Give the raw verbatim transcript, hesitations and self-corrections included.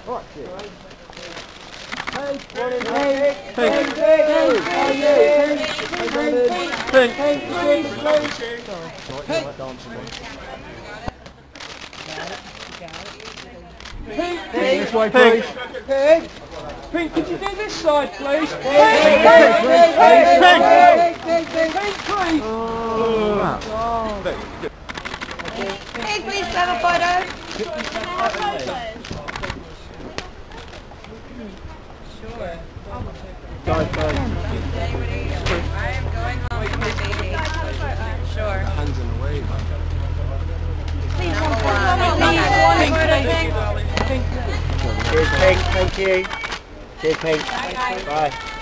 Right, cheers. Pink. Morning, Pink. Pink. Pink. Pink. Pink. Pink. Pink. Pink. Pink. Pink. This way, please. Pink. Pink, could you do this side, please? Pink. Pink. Pink. Pink. Pink. Pink, please. Pink, please have a photo. Sure. Guys, guys. I am going home with my baby. Sure. Hands in the way. Please, one photo. Cheers, Pink. Thank you. Cheers, Pink. Bye.